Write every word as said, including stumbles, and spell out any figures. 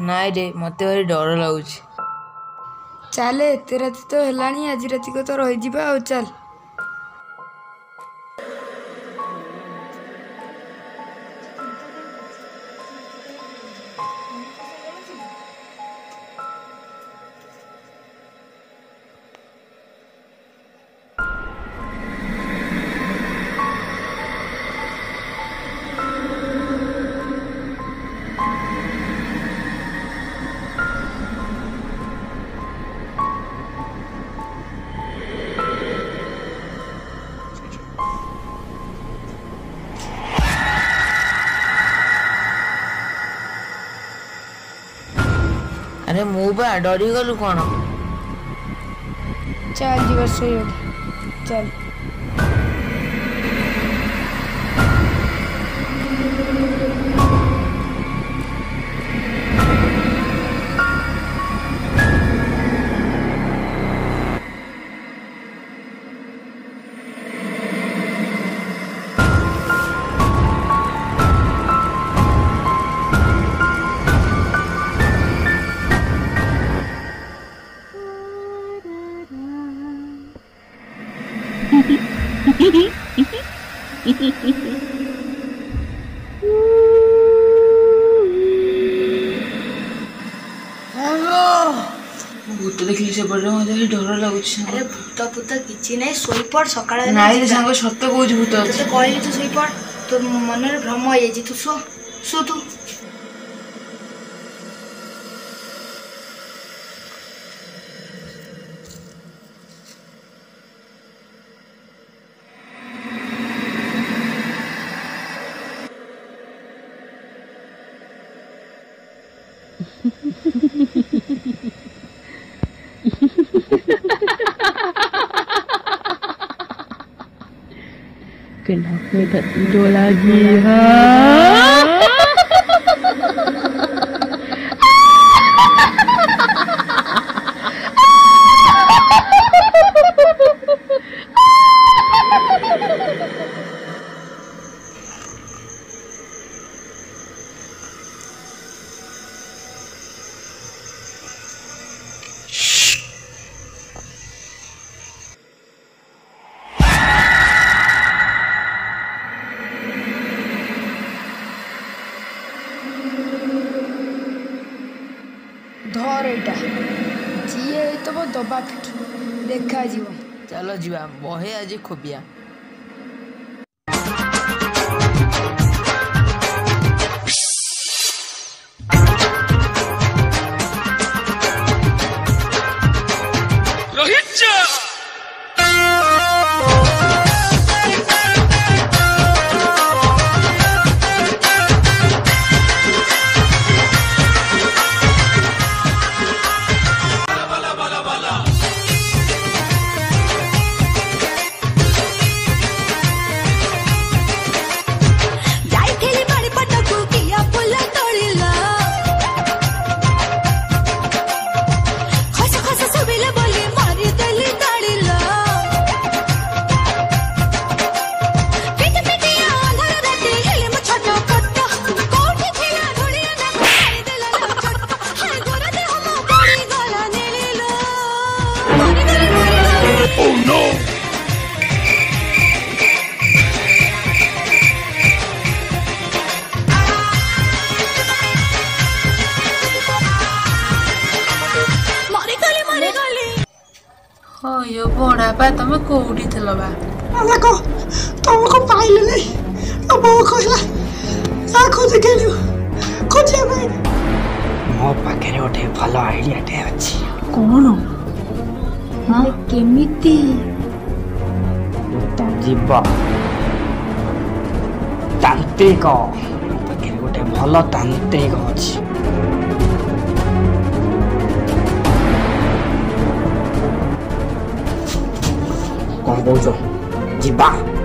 नाई रे मत भारी डर लगुच। चल एत राति तो है आज राति को तो रही चल। अरे मु बा डरी गलु कौन? चल जी बस चल। भूत देखली से बड़े मते डर लगुच। अरे भूत भूत किछि नै सोई पड़ सकाळ नाई रे संग सत्य कहू भूत तो कहली तू सोई पड़ तो मन रे भ्रम हो जाई तू सो सो तू। Kenapa tak tidur lagi, ha? धर एटा जीए तो वो दबा पिट देखा जीव। चलो जीवा बहे आज खोबिया। Oh no! हाँ यो बड़ा बा तुम कोठी थलो बा? अल्लाह को तुमको पाइले नहीं अब वो कहला आ खोज गेलु खोजे भाई मो पाखे गोटे भल आइडिया टे अछि। कौन? हाँ केमिति जीव तांत्रिक पाखे गोटे भल तांत्रिक अछि। कौन कौच जीवा?